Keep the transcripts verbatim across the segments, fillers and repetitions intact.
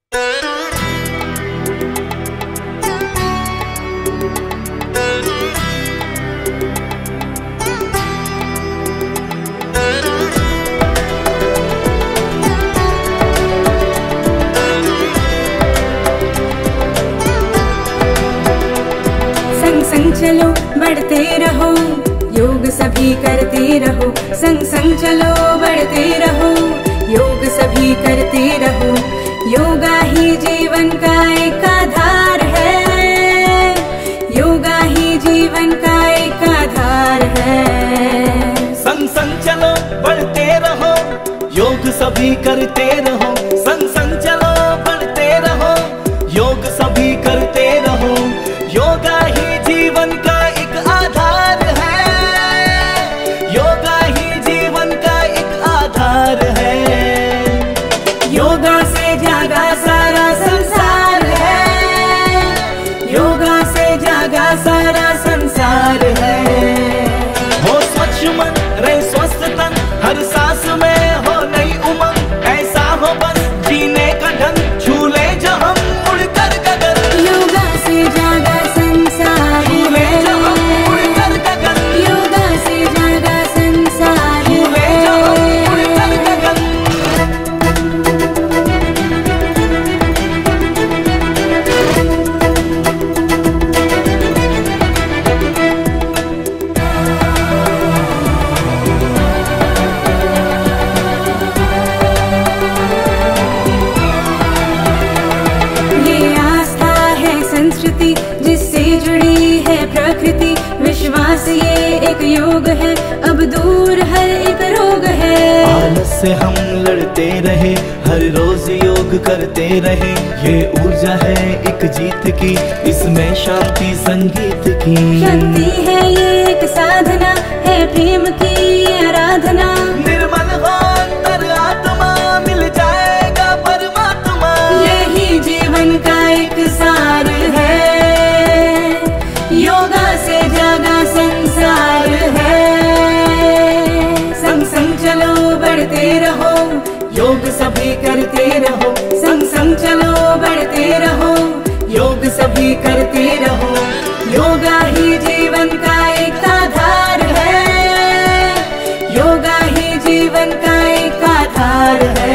चलो बढ़ते रहो, योग सभी करते रहो। संग संग चलो बढ़ते रहो, योग सभी करते रहो। योगा ही जीवन का एक आधार है, योगा ही जीवन का एक आधार है। संग संग चलो बढ़ते रहो, योग सभी करते रहो। संग संग चलो बढ़ते रहो, योग सभी करते रहो। योगा ही जीवन का एक आधार है, योगा ही जीवन का एक आधार है। योगा से जागा सारा संसार है, योगा से जागा सारा संसार है। हो स्वच्छ मन रहे स्वस्थ तन, हर सांस में हो नई उमंग। ऐसा हो बस जीने का ढंग, छू ले जो हम उड़कर गगन। योगा से जागा संसार है, उड़कर गगन। योगा से जागा संसार झूले जो हम उड़कर गगन। ये आस्था है संस्कृति जिससे जुड़ी है प्रकृति। विश्वास ये एक योग है, अब दूर हर एक रोग है। आलस से हम लड़ते रहे, हर रोज योग करते रहे। ये ऊर्जा है एक जीत की, इसमें शांति संगीत की। शक्ति है ये एक साधना, है प्रेम की आराधना। निर्मल हो अंतर आत्मा, मिल जाएगा परमात्मा। यही जीवन का एक सार है, योगा से जागा संसार है। संग संग चलो बढ़ते रहो, योग सभी करते रहो। संग संग चलो बढ़ते रहो, योग सभी करते रहो। योगा ही जीवन का एक आधार है, योगा ही जीवन का एक आधार है।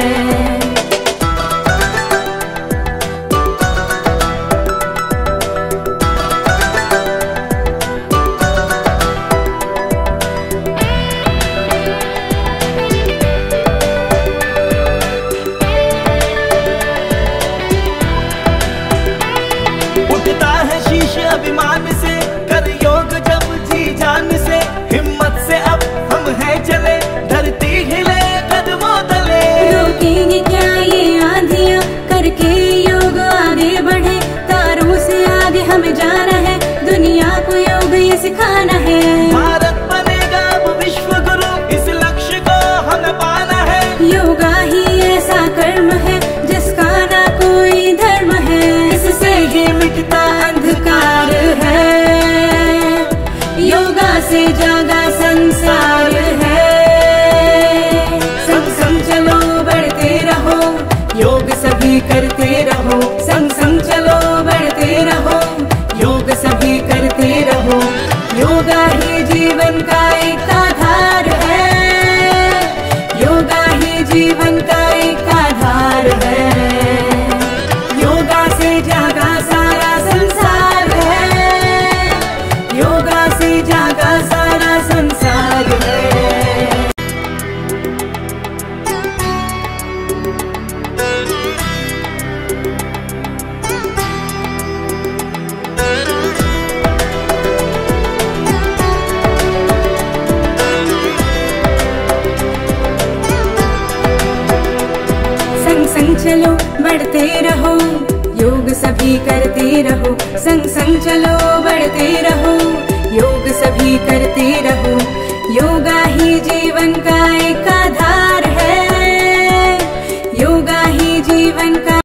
उठता है शीश अभिमान से, कर योग जब जी जान से। हिम्मत से अब हम हैं चले, धरती हिले कदमों तले। रोकेंगे क्या ये आंधियां, करके योग आगे बढ़े। तारों से आगे हमें जाना है, दुनिया को योग ये सिखाना है। भारत बनेगा अब विश्व गुरु, इस लक्ष्य को हमें पाना है। योगा ही ऐसा कर्म है जिसका ना कोई धर्म है। इससे ये मिटता अंधकार है, योगा से जागा संसार है। संग संग चलो बढ़ते रहो, योग सभी करते रहो। संग संग चलो बढ़ते रहो, योग सभी करते रहो। योगा ही जीवन का एक आधार है, योगा ही जीवन का एक आधार है। योगा से जागा सारा संसार है, योगा से जागा सारा संसार है। संग संग चलो बढ़ते रहो, योग सभी करते रहो। संग संग चलो बढ़ते रहो, योग सभी करते रहो। योगा ही जीवन का एक आधार है, योगा ही जीवन